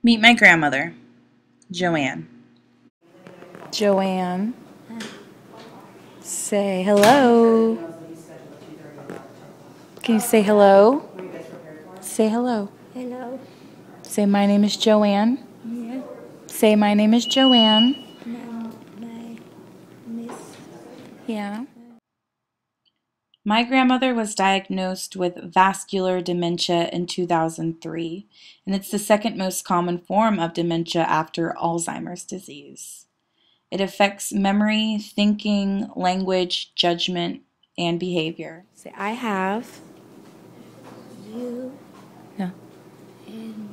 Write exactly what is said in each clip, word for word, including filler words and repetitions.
Meet my grandmother, Joann. Joann, say hello. Can you say hello? Say hello. Hello. Say my name is Joann. Yeah. Say my name is Joann. My, my miss. Yeah. My grandmother was diagnosed with vascular dementia in two thousand three, and it's the second most common form of dementia after Alzheimer's disease. It affects memory, thinking, language, judgment, and behavior. Say, I have. You. No. And.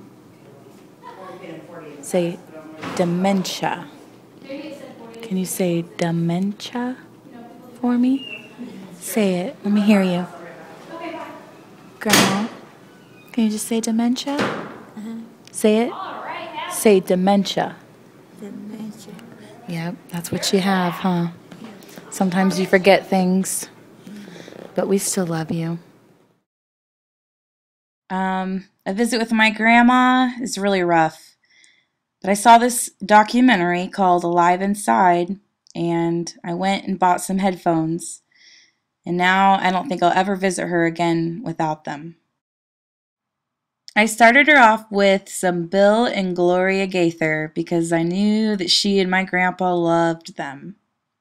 Say, dementia. Can you say dementia for me? Say it. Let me hear you. Grandma, can you just say dementia? Uh-huh. Say it. Say dementia. Dementia. Yep, that's what you have, huh? Sometimes you forget things, but we still love you. Um, a visit with my grandma is really rough, but I saw this documentary called Alive Inside, and I went and bought some headphones. And now I don't think I'll ever visit her again without them. I started her off with some Bill and Gloria Gaither because I knew that she and my grandpa loved them.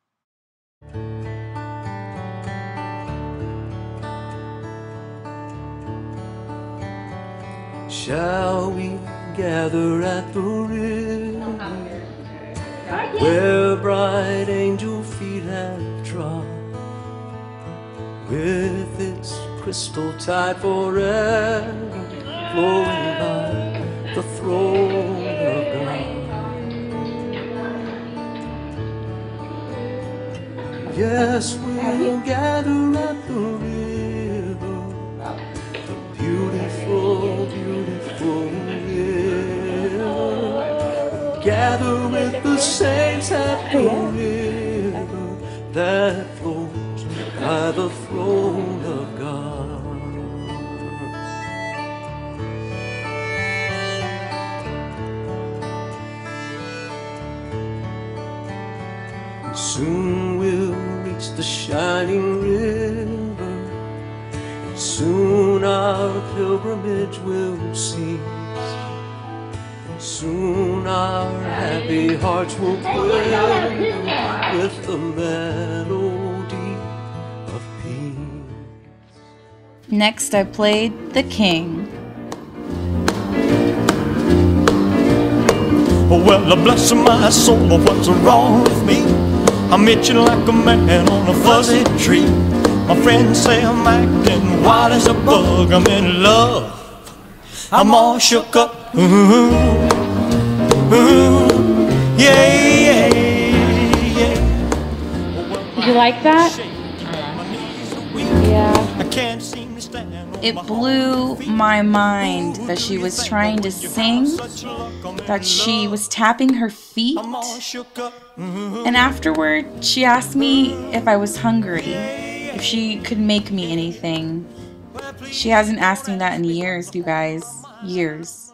Shall we gather at the river where bright angel feet have trod, with its crystal tide forever flowing by the throne of God? Yes, we'll gather at the river, the beautiful, beautiful river. Gather with the saints at the river that flows by the throne of God. And soon we'll reach the shining river, and soon our pilgrimage will cease, and soon our happy hearts will quiver with the melody of peace. Next I played The King. Well, bless my soul, what's wrong with me? I'm itching like a man on a fuzzy tree. My friends say I'm acting wild as a bug. I'm in love, I'm all shook up. Ooh, ooh, yeah, yeah, yeah. Did you like that? Yeah. I can't seem to stand on It my blew my mind that she was trying to sing, that she was tapping her feet, I'm all shook up. Ooh. and afterward she asked me if I was hungry, if she could make me anything. She hasn't asked me that in years, you guys. Years.